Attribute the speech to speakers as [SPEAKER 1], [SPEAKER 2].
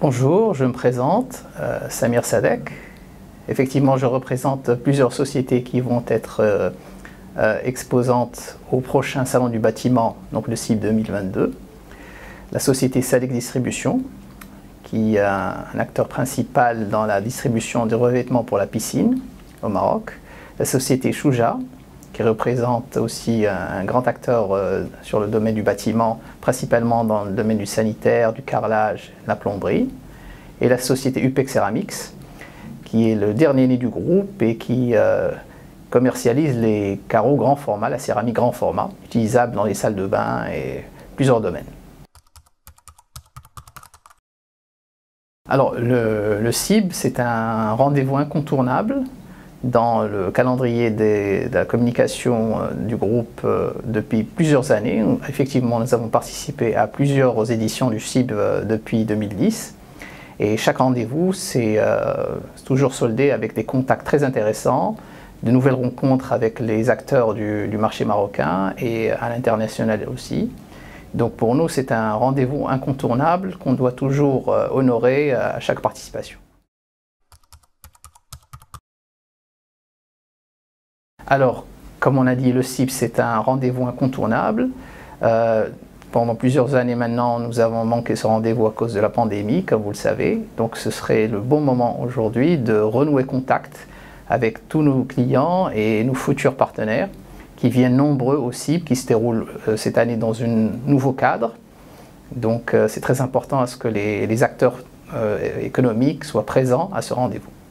[SPEAKER 1] Bonjour, je me présente, Samir Sadek. Effectivement, je représente plusieurs sociétés qui vont être exposantes au prochain Salon du bâtiment, donc le CIB 2022. La société Sadek Distribution, qui est un acteur principal dans la distribution de revêtements pour la piscine au Maroc. La société Chouja, qui représente aussi un grand acteur sur le domaine du bâtiment, principalement dans le domaine du sanitaire, du carrelage, la plomberie. Et la société UPEC Ceramics, qui est le dernier né du groupe et qui commercialise les carreaux grand format, la céramique grand format, utilisable dans les salles de bain et plusieurs domaines. Alors, le CIB, c'est un rendez-vous incontournable dans le calendrier de la communication du groupe depuis plusieurs années. Effectivement, nous avons participé à plusieurs éditions du CIB depuis 2010. Et chaque rendez-vous, c'est toujours soldé avec des contacts très intéressants, de nouvelles rencontres avec les acteurs du marché marocain et à l'international aussi. Donc pour nous, c'est un rendez-vous incontournable qu'on doit toujours honorer à chaque participation. Alors, comme on a dit, le CIB, c'est un rendez-vous incontournable. Pendant plusieurs années maintenant, nous avons manqué ce rendez-vous à cause de la pandémie, comme vous le savez. Donc ce serait le bon moment aujourd'hui de renouer contact avec tous nos clients et nos futurs partenaires qui viennent nombreux au CIB, qui se déroule cette année dans un nouveau cadre. Donc c'est très important à ce que les acteurs économiques soient présents à ce rendez-vous.